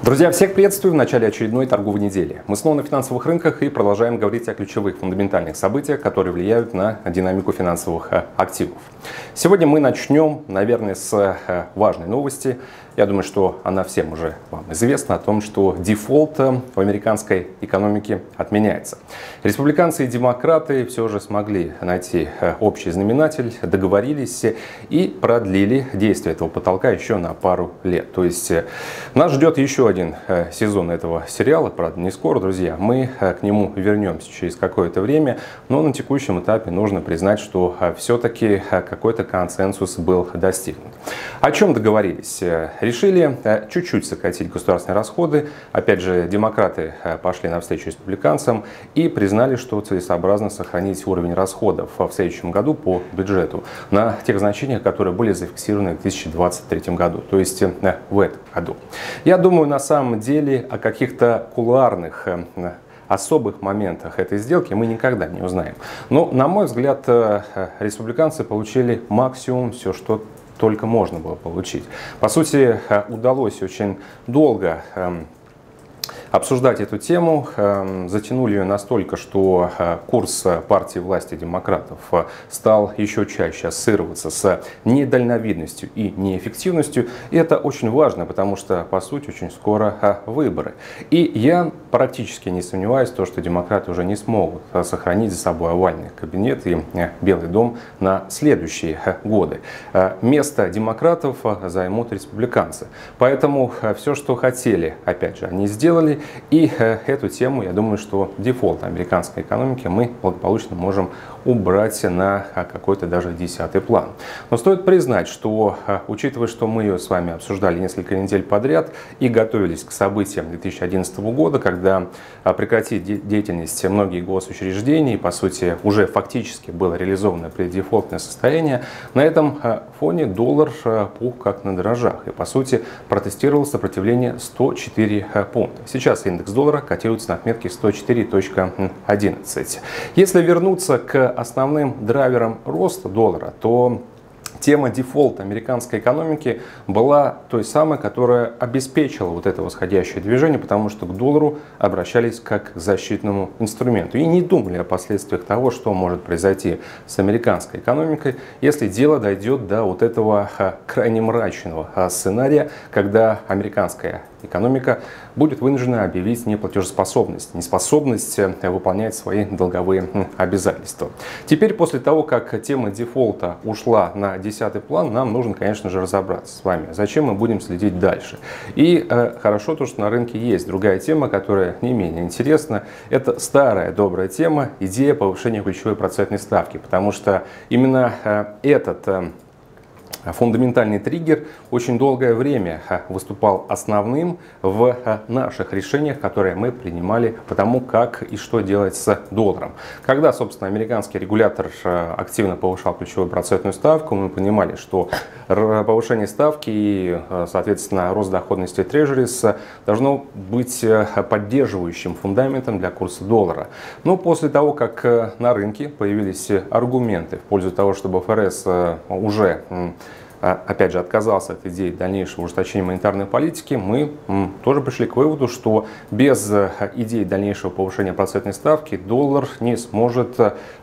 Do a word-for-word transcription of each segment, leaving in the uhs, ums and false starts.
Друзья, всех приветствую в начале очередной торговой недели. Мы снова на финансовых рынках и продолжаем говорить о ключевых фундаментальных событиях, которые влияют на динамику финансовых активов. Сегодня мы начнем, наверное, с важной новости. Я думаю, что она всем уже вам известна, о том, что дефолт в американской экономике отменяется. Республиканцы и демократы все же смогли найти общий знаменатель, договорились и продлили действие этого потолка еще на пару лет. То есть нас ждет еще один сезон этого сериала, правда не скоро, друзья. Мы к нему вернемся через какое-то время, но на текущем этапе нужно признать, что все-таки какой-то консенсус был достигнут. О чем договорились? Решили чуть-чуть сократить государственные расходы. Опять же, демократы пошли навстречу республиканцам и признали, что целесообразно сохранить уровень расходов в следующем году по бюджету на тех значениях, которые были зафиксированы в две тысячи двадцать третьем году, то есть в этом году. Я думаю, на самом деле о каких-то кулуарных особых моментах этой сделки мы никогда не узнаем. Но, на мой взгляд, республиканцы получили максимум, все, что только можно было получить. По сути, удалось очень долго обсуждать эту тему, затянули ее настолько, что курс партии власти демократов стал еще чаще ассоциироваться с недальновидностью и неэффективностью. И это очень важно, потому что, по сути, очень скоро выборы. И я практически не сомневаюсь в том, что демократы уже не смогут сохранить за собой овальный кабинет и Белый дом на следующие годы. Место демократов займут республиканцы. Поэтому все, что хотели, опять же, они сделали. И эту тему, я думаю, что дефолт американской экономики мы благополучно можем убрать на какой-то даже десятый план. Но стоит признать, что, учитывая, что мы ее с вами обсуждали несколько недель подряд и готовились к событиям две тысячи одиннадцатого года, когда прекратили деятельность многие госучреждения, и, по сути, уже фактически было реализовано преддефолтное состояние, на этом фоне доллар пух как на дрожжах и, по сути, протестировал сопротивление сто четыре пункта. Сейчас индекс доллара котируется на отметке сто четыре точка одиннадцать. Если вернуться к основным драйверам роста доллара, то тема дефолта американской экономики была той самой, которая обеспечила вот это восходящее движение, потому что к доллару обращались как к защитному инструменту и не думали о последствиях того, что может произойти с американской экономикой, если дело дойдет до вот этого крайне мрачного сценария, когда американская экономика будет вынуждена объявить неплатежеспособность, неспособность выполнять свои долговые обязательства. Теперь, после того, как тема дефолта ушла на десятый план, нам нужно, конечно же, разобраться с вами, зачем мы будем следить дальше. И э, хорошо то, что на рынке есть другая тема, которая не менее интересна. Это старая добрая тема, идея повышения ключевой процентной ставки, потому что именно э, этот э, фундаментальный триггер очень долгое время выступал основным в наших решениях, которые мы принимали по тому, как и что делать с долларом. Когда, собственно, американский регулятор активно повышал ключевую процентную ставку, мы понимали, что повышение ставки и, соответственно, рост доходности Treasuries должно быть поддерживающим фундаментом для курса доллара. Но после того, как на рынке появились аргументы в пользу того, чтобы ФРС уже опять же, отказался от идеи дальнейшего ужесточения монетарной политики, мы тоже пришли к выводу, что без идеи дальнейшего повышения процентной ставки доллар не сможет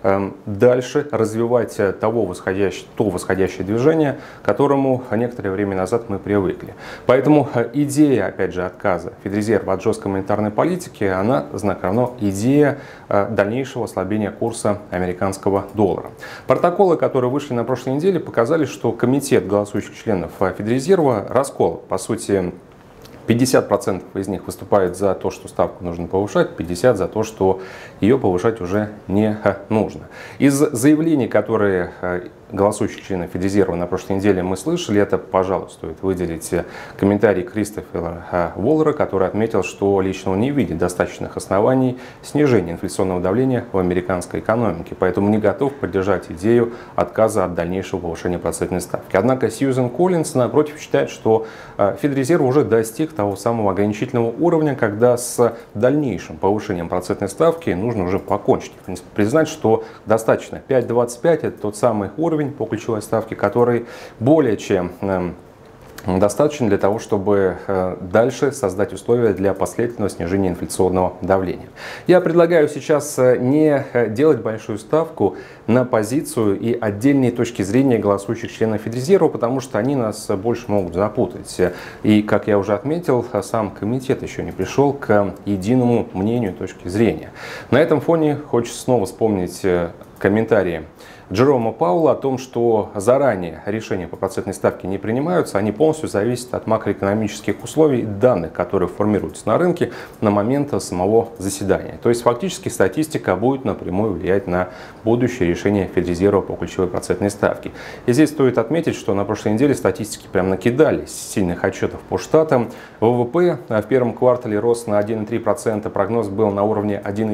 дальше развивать того восходящее, то восходящее движение, к которому некоторое время назад мы привыкли. Поэтому идея, опять же, отказа Федрезерва от жесткой монетарной политики, она знак равно идея дальнейшего ослабления курса американского доллара. Протоколы, которые вышли на прошлой неделе, показали, что комитет голосующих членов Федрезерва раскол. По сути, пятьдесят процентов из них выступают за то, что ставку нужно повышать, пятьдесят процентов за то, что ее повышать уже не нужно. Из заявлений, которые голосующих членов Федрезерва на прошлой неделе мы слышали, это, пожалуй, стоит выделить комментарий Кристофера Уоллера, который отметил, что лично он не видит достаточных оснований снижения инфляционного давления в американской экономике, поэтому не готов поддержать идею отказа от дальнейшего повышения процентной ставки. Однако Сьюзен Коллинс, напротив, считает, что Федрезерв уже достиг того самого ограничительного уровня, когда с дальнейшим повышением процентной ставки нужно уже покончить. В принципе, признать, что достаточно пять двадцать пять, это тот самый уровень по ключевой ставке, который более чем достаточно для того, чтобы дальше создать условия для последовательного снижения инфляционного давления. Я предлагаю сейчас не делать большую ставку на позицию и отдельные точки зрения голосующих членов Федрезерва, потому что они нас больше могут запутать. И, как я уже отметил, сам комитет еще не пришел к единому мнению и точке зрения. На этом фоне хочется снова вспомнить комментарии Джерома Пауэлла о том, что заранее решения по процентной ставке не принимаются, они полностью зависят от макроэкономических условий и данных, которые формируются на рынке на момент самого заседания. То есть фактически статистика будет напрямую влиять на будущее решение Федрезерва по ключевой процентной ставке. И здесь стоит отметить, что на прошлой неделе статистики прям накидались сильных отчетов по штатам. ВВП в первом квартале рос на один и три процента, прогноз был на уровне один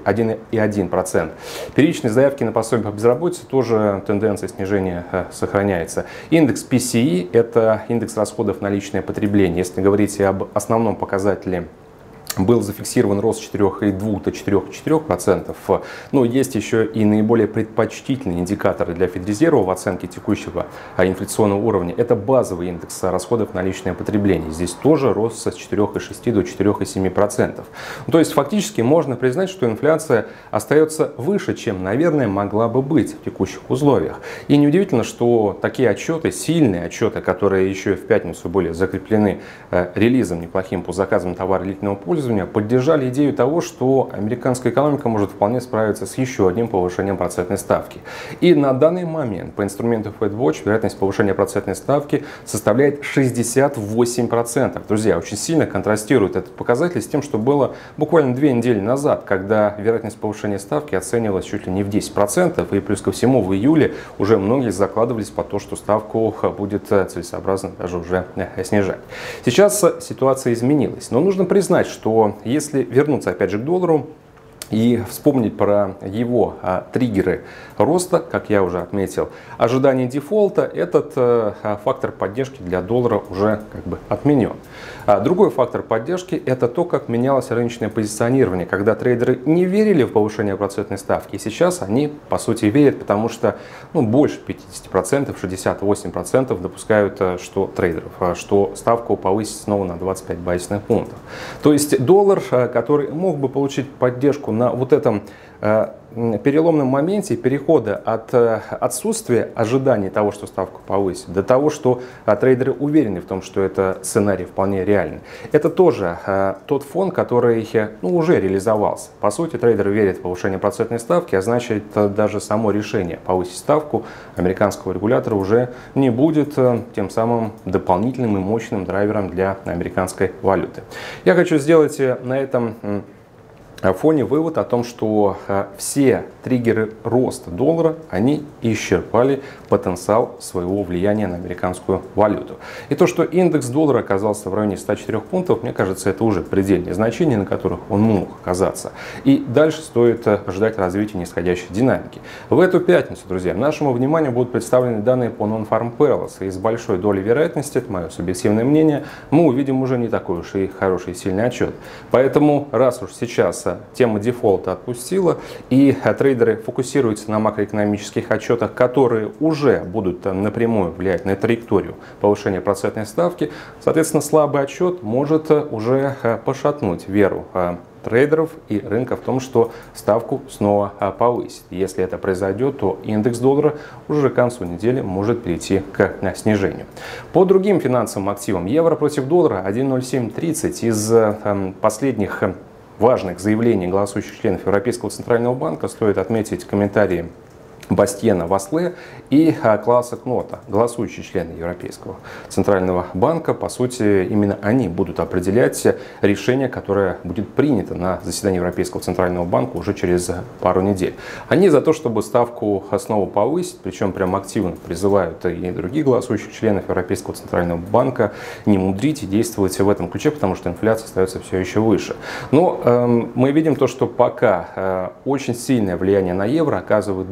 и один процент. Первичные заявки на пособие по безработице тоже тенденция снижения сохраняется. Индекс пи си и – это индекс расходов на личное потребление. Если говорить об основном показателе, был зафиксирован рост с четырёх и двух до четырёх и четырёх процентов. Но есть еще и наиболее предпочтительные индикаторы для Федрезерва в оценке текущего инфляционного уровня. Это базовый индекс расходов на личное потребление. Здесь тоже рост с четырёх и шести до четырёх и семи процентов. То есть фактически можно признать, что инфляция остается выше, чем, наверное, могла бы быть в текущих условиях. И неудивительно, что такие отчеты, сильные отчеты, которые еще и в пятницу были закреплены релизом неплохим по заказам товара длительного пользования, поддержали идею того, что американская экономика может вполне справиться с еще одним повышением процентной ставки. И на данный момент по инструменту FedWatch вероятность повышения процентной ставки составляет шестьдесят восемь процентов. Друзья, очень сильно контрастирует этот показатель с тем, что было буквально две недели назад, когда вероятность повышения ставки оценивалась чуть ли не в десять процентов. И плюс ко всему в июле уже многие закладывались по то, что ставку будет целесообразно даже уже снижать. Сейчас ситуация изменилась, но нужно признать, что если вернуться опять же к доллару и вспомнить про его а, триггеры роста, как я уже отметил, ожидание дефолта, этот а, фактор поддержки для доллара уже как бы отменен. А другой фактор поддержки – это то, как менялось рыночное позиционирование, когда трейдеры не верили в повышение процентной ставки, и сейчас они по сути верят, потому что ну, больше пятидесяти процентов, шестьдесят восемь процентов допускают, что трейдеров, что ставку повысить снова на двадцать пять базисных пунктов. То есть доллар, который мог бы получить поддержку на вот этом э, переломном моменте перехода от э, отсутствия ожиданий того, что ставку повысит, до того, что э, трейдеры уверены в том, что это сценарий вполне реальный. Это тоже э, тот фон, который э, ну, уже реализовался. По сути, трейдеры верят в повышение процентной ставки, а значит, э, даже само решение повысить ставку американского регулятора уже не будет э, тем самым дополнительным и мощным драйвером для американской валюты. Я хочу сделать э, на этом э, фоне вывод о том, что все триггеры роста доллара, они исчерпали потенциал своего влияния на американскую валюту. И то, что индекс доллара оказался в районе ста четырёх пунктов, мне кажется, это уже предельные значения, на которых он мог оказаться. И дальше стоит ожидать развития нисходящей динамики. В эту пятницу, друзья, нашему вниманию будут представлены данные по Non-Farm Payrolls. И с большой долей вероятности, это мое субъективное мнение, мы увидим уже не такой уж и хороший и сильный отчет. Поэтому, раз уж сейчас тема дефолта отпустила, и трейдеры фокусируются на макроэкономических отчетах, которые уже будут напрямую влиять на траекторию повышения процентной ставки, соответственно, слабый отчет может уже пошатнуть веру трейдеров и рынка в том, что ставку снова повысит. Если это произойдет, то индекс доллара уже к концу недели может перейти к снижению. По другим финансовым активам, евро против доллара один ноль семь тридцать. Из последних важных заявлений голосующих членов Европейского центрального банка стоит отметить комментарии Бастиена Васле и Клауса Кнота, голосующие члены Европейского центрального банка. По сути, именно они будут определять решение, которое будет принято на заседании Европейского центрального банка уже через пару недель. Они за то, чтобы ставку снова повысить, причем прям активно призывают и других голосующих членов Европейского центрального банка не мудрить и действовать в этом ключе, потому что инфляция остается все еще выше. Но э, мы видим то, что пока э, очень сильное влияние на евро оказывает доллар. И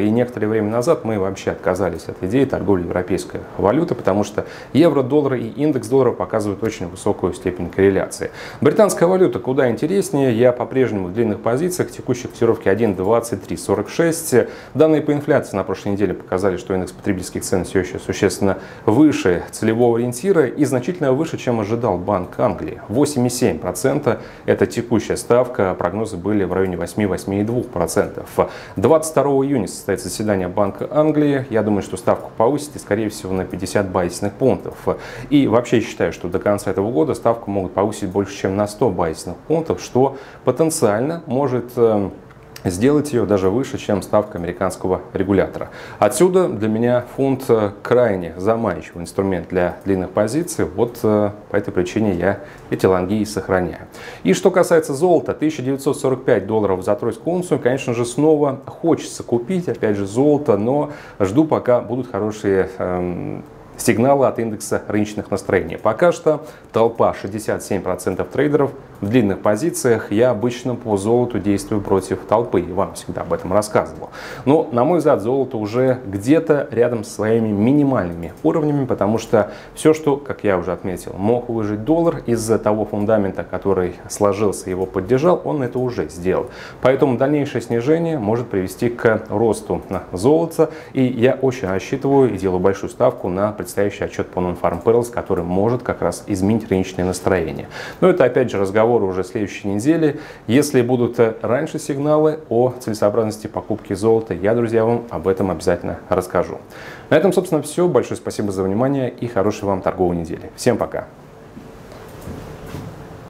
и некоторое время назад мы вообще отказались от идеи торговли европейской валюты, потому что евро, доллар и индекс доллара показывают очень высокую степень корреляции. Британская валюта куда интереснее. Я по-прежнему в длинных позициях, текущей котировки один двадцать три сорок шесть. Данные по инфляции на прошлой неделе показали, что индекс потребительских цен все еще существенно выше целевого ориентира и значительно выше, чем ожидал Банк Англии. восемь и семь десятых процента это текущая ставка, прогнозы были в районе восемь-восемь и две десятых процента. двадцать второго июня состоится заседание Банка Англии. Я думаю, что ставку повысит и, скорее всего, на пятьдесят базисных пунктов. И вообще считаю, что до конца этого года ставку могут повысить больше, чем на сто базисных пунктов, что потенциально может сделать ее даже выше, чем ставка американского регулятора. Отсюда для меня фунт крайне заманчивый инструмент для длинных позиций. Вот по этой причине я эти лонги и сохраняю. И что касается золота, тысяча девятьсот сорок пять долларов за тройскую унцию, конечно же, снова хочется купить, опять же, золото, но жду, пока будут хорошие эм, сигналы от индекса рыночных настроений. Пока что толпа шестьдесят семь процентов трейдеров в длинных позициях. Я обычно по золоту действую против толпы, и вам всегда об этом рассказывал. Но, на мой взгляд, золото уже где-то рядом со своими минимальными уровнями, потому что все, что, как я уже отметил, мог выжить доллар из-за того фундамента, который сложился, его поддержал, он это уже сделал. Поэтому дальнейшее снижение может привести к росту золота, и я очень рассчитываю и делаю большую ставку на предстоящий отчет по Non-Farm Payrolls, который может как раз изменить рыночное настроение. Но это, опять же, разговор уже следующей недели. Если будут раньше сигналы о целесообразности покупки золота, я, друзья, вам об этом обязательно расскажу. На этом, собственно, все. Большое спасибо за внимание и хорошей вам торговой недели. Всем пока!